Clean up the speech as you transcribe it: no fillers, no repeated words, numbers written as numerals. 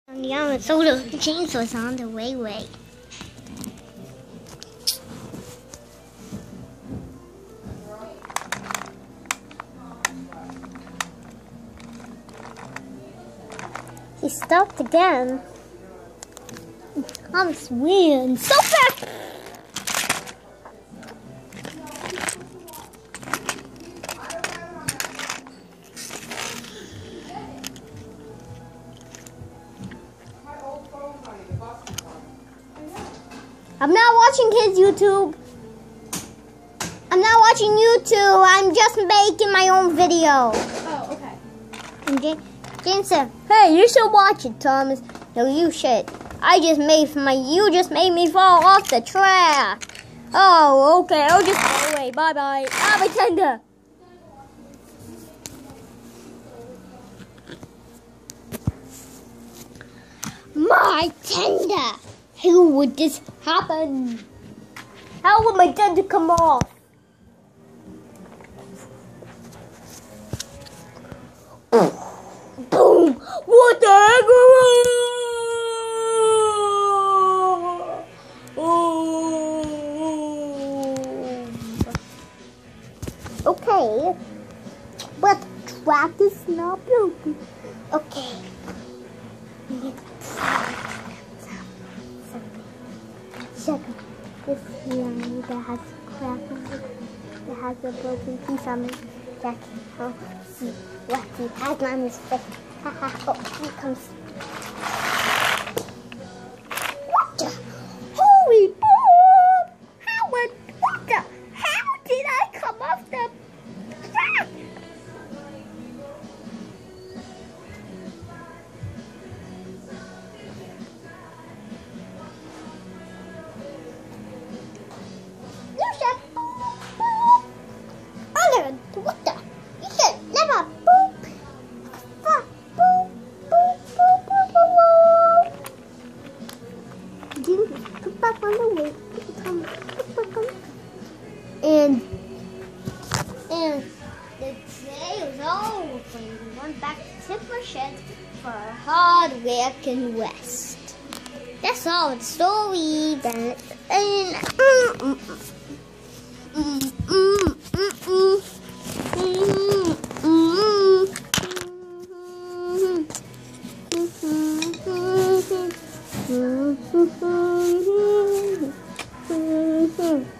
On the other solo chainsaws on the way. He stopped again. I'm swinging so fast. I'm not watching his YouTube. I'm not watching YouTube. I'm just making my own video. Oh, okay. And James said, "Hey, you should watch it, Thomas." No, you should. You just made me fall off the track. Oh, okay. I'll just go away. Bye bye. I'm a tender. My tender. How would this happen? How would my tender come off? Boom! What the heck? Okay, but the track is not broken. Okay. This line that has a crack on it, that has a broken piece on it, that can see what he has on his face. Oh, here comes. What the? Holy boom! How did I come off the track? What the? You should never boop. Boop, boop, boop, boop, boop, boop. Dude, put back on the way. Put back on. And the day was over. We went back to Tipper Shed for our hard work in West. That's all the story. Then